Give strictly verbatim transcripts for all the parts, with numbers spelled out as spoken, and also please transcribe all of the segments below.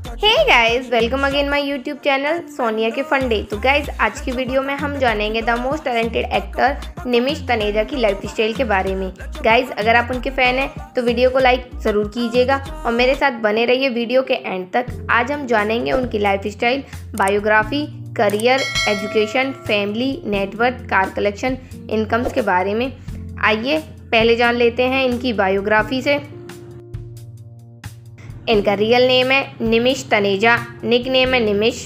Hey guys, welcome again my YouTube channel Sonia के फंडे। तो गाइस, आज की वीडियो में हम जानेंगे the most talented actor Nimish Taneja की लाइफ स्टाइल के बारे में। गाइस, अगर आप उनके फैन हैं तो वीडियो को लाइक ज़रूर कीजिएगा और मेरे साथ बने रहिए वीडियो के एंड तक। आज हम जानेंगे उनकी lifestyle, biography, career, education, family, network, car collection, incomes के बारे में। आइए पहले जान लेते हैं इनकी बायोग्राफी से। इनका रियल नेम है निमिष तनेजा, निक नेम है निमिष।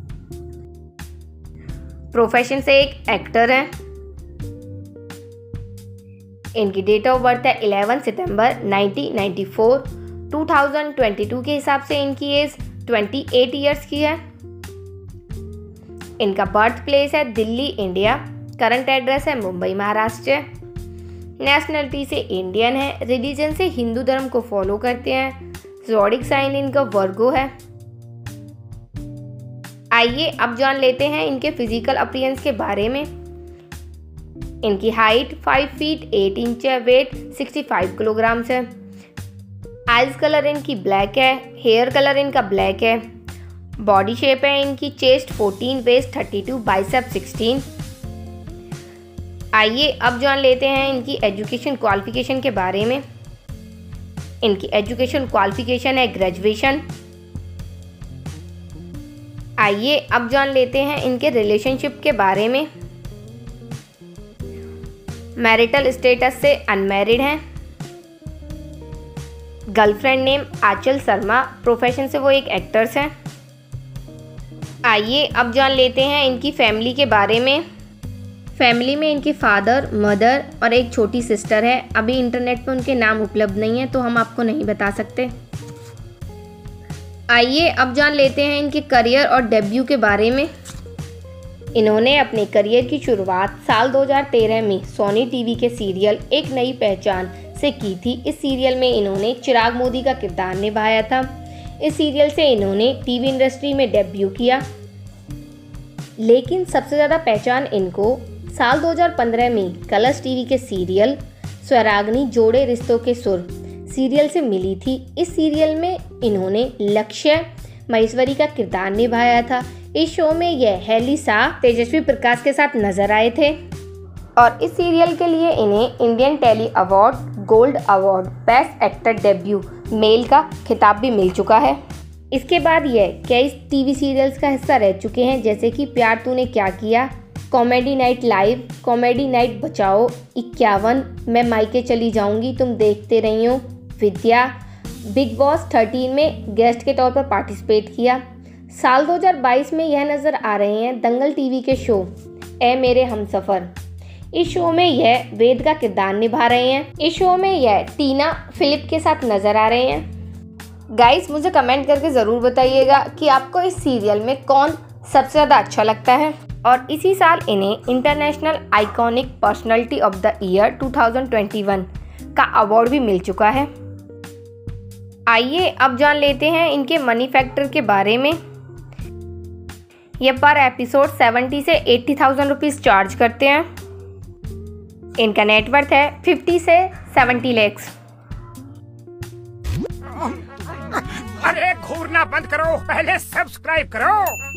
प्रोफेशन से एक एक्टर हैं। इनकी डेट ऑफ बर्थ है ग्यारह सितंबर नाइनटीन नाइंटी फोर। दो हज़ार बाईस के हिसाब से इनकी एज अट्ठाईस इयर्स की है। इनका बर्थ प्लेस है दिल्ली, इंडिया। करंट एड्रेस है मुंबई, महाराष्ट्र। नेशनलिटी से इंडियन है। रिलीजन से हिंदू धर्म को फॉलो करते हैं। ज़ोडिक साइन इनका वर्गो है। आइए अब जान लेते हैं इनके फिजिकल अपीयरेंस के बारे में। इनकी हाइट पाँच फीट आठ इंच है। वेट पैंसठ किलोग्राम है। आइज कलर इनकी ब्लैक है। हेयर कलर इनका ब्लैक है। बॉडी शेप है इनकी चेस्ट चौदह, वेस्ट बत्तीस, बाइसेप सोलह। आइए अब जान लेते हैं इनकी एजुकेशन क्वालिफिकेशन के बारे में। इनकी एजुकेशन क्वालिफिकेशन है ग्रेजुएशन। आइए अब जान लेते हैं इनके रिलेशनशिप के बारे में। मैरिटल स्टेटस से अनमैरिड हैं। Girlfriend name Aanchal Sharma. Profession से वो एक एक्टर्स हैं। आइए अब जान लेते हैं इनकी फैमिली के बारे में। फैमिली में इनके फादर, मदर और एक छोटी सिस्टर है। अभी इंटरनेट पर उनके नाम उपलब्ध नहीं है तो हम आपको नहीं बता सकते। आइए अब जान लेते हैं इनके करियर और डेब्यू के बारे में। इन्होंने अपने करियर की शुरुआत साल दो हज़ार तेरह में सोनी टीवी के सीरियल एक नई पहचान से की थी। इस सीरियल में इन्होंने चिराग मोदी का किरदार निभाया था। इस सीरियल से इन्होंने टीवी इंडस्ट्री में डेब्यू किया, लेकिन सबसे ज़्यादा पहचान इनको साल दो हज़ार पंद्रह में कलर्स टीवी के सीरियल स्वराग्नि जोड़े रिश्तों के सुर सीरियल से मिली थी। इस सीरियल में इन्होंने लक्ष्य महेश्वरी का किरदार निभाया था। इस शो में यह हेली शाह तेजस्वी प्रकाश के साथ नजर आए थे और इस सीरियल के लिए इन्हें Indian Telly award, gold award, best actor debut male का खिताब भी मिल चुका है। इसके बाद यह कई टीवी सीरियल्स का हिस्सा रह चुके हैं, जैसे कि प्यार तूने क्या किया, comedy night live, comedy night Bachao, इक्यावन, मैं मायके चली जाऊंगी, तुम देखते रही हो, विद्या, बिग बॉस तेरह में गेस्ट के तौर पर पार्टिसिपेट किया। साल दो हज़ार बाईस में यह नज़र आ रहे हैं दंगल टीवी के शो ए मेरे हमसफ़र। इस शो में यह वेद का किरदार निभा रहे हैं। इस शो में यह टीना फिलिप के साथ नज़र आ रहे हैं। गाइस, मुझे कमेंट करके ज़रूर बताइएगा कि आपको इस सीरियल में कौन सबसे ज़्यादा अच्छा लगता है। और इसी साल इन्हें international iconic personality of the year दो हज़ार इक्कीस का अवार्ड भी मिल चुका है। आइए अब जान लेते हैं इनके मनी फैक्टर के बारे में। ये पर एपिसोड सत्तर से अस्सी थाउजेंड रुपीज़ चार्ज करते हैं। इनका नेटवर्थ है पचास से सत्तर लैक्स। अरे घूरना बंद करो, पहले सब्सक्राइब करो।